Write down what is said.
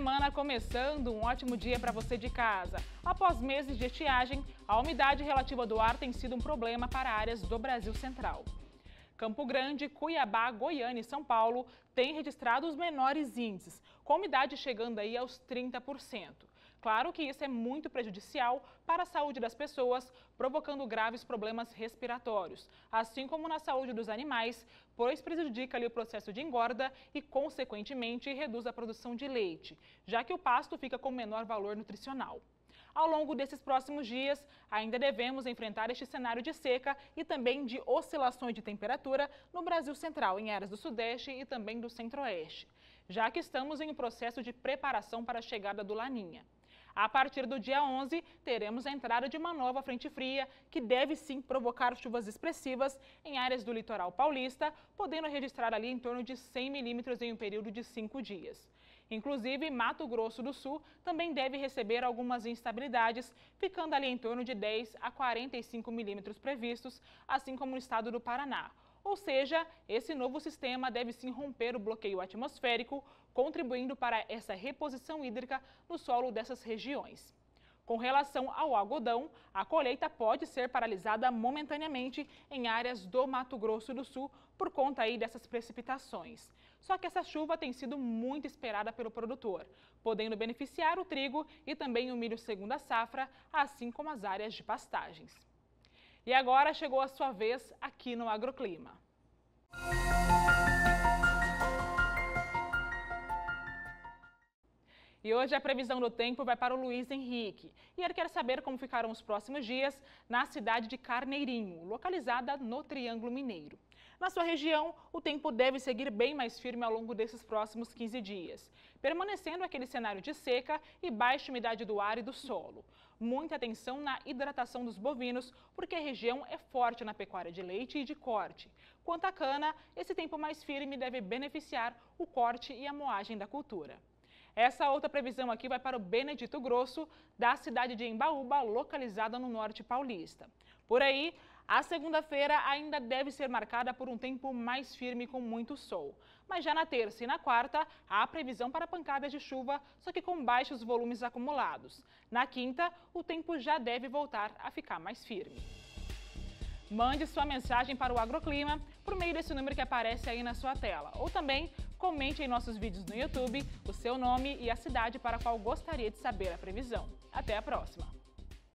semana começando, um ótimo dia para você de casa. Após meses de estiagem, a umidade relativa do ar tem sido um problema para áreas do Brasil Central. Campo Grande, Cuiabá, Goiânia e São Paulo têm registrado os menores índices, com a umidade chegando aí aos 30%. Claro que isso é muito prejudicial para a saúde das pessoas, provocando graves problemas respiratórios, assim como na saúde dos animais, pois prejudica ali o processo de engorda e, consequentemente, reduz a produção de leite, já que o pasto fica com menor valor nutricional. Ao longo desses próximos dias, ainda devemos enfrentar este cenário de seca e também de oscilações de temperatura no Brasil Central, em áreas do Sudeste e também do Centro-Oeste, já que estamos em um processo de preparação para a chegada do Laninha. A partir do dia 11, teremos a entrada de uma nova frente fria, que deve sim provocar chuvas expressivas em áreas do litoral paulista, podendo registrar ali em torno de 100 milímetros em um período de 5 dias. Inclusive, Mato Grosso do Sul também deve receber algumas instabilidades, ficando ali em torno de 10 a 45 milímetros previstos, assim como no estado do Paraná. Ou seja, esse novo sistema deve sim romper o bloqueio atmosférico, contribuindo para essa reposição hídrica no solo dessas regiões. Com relação ao algodão, a colheita pode ser paralisada momentaneamente em áreas do Mato Grosso do Sul por conta aí dessas precipitações. Só que essa chuva tem sido muito esperada pelo produtor, podendo beneficiar o trigo e também o milho segunda safra, assim como as áreas de pastagens. E agora chegou a sua vez aqui no Agroclima. E hoje a previsão do tempo vai para o Luiz Henrique. E ele quer saber como ficarão os próximos dias na cidade de Carneirinho, localizada no Triângulo Mineiro. Na sua região, o tempo deve seguir bem mais firme ao longo desses próximos 15 dias, permanecendo aquele cenário de seca e baixa umidade do ar e do solo. Muita atenção na hidratação dos bovinos, porque a região é forte na pecuária de leite e de corte. Quanto à cana, esse tempo mais firme deve beneficiar o corte e a moagem da cultura. Essa outra previsão aqui vai para o Benedito Grosso, da cidade de Embaúba, localizada no norte paulista. Por aí, a segunda-feira ainda deve ser marcada por um tempo mais firme com muito sol. Mas já na terça e na quarta, há previsão para pancadas de chuva, só que com baixos volumes acumulados. Na quinta, o tempo já deve voltar a ficar mais firme. Mande sua mensagem para o Agroclima por meio desse número que aparece aí na sua tela. Ou também comente em nossos vídeos no YouTube o seu nome e a cidade para a qual gostaria de saber a previsão. Até a próxima!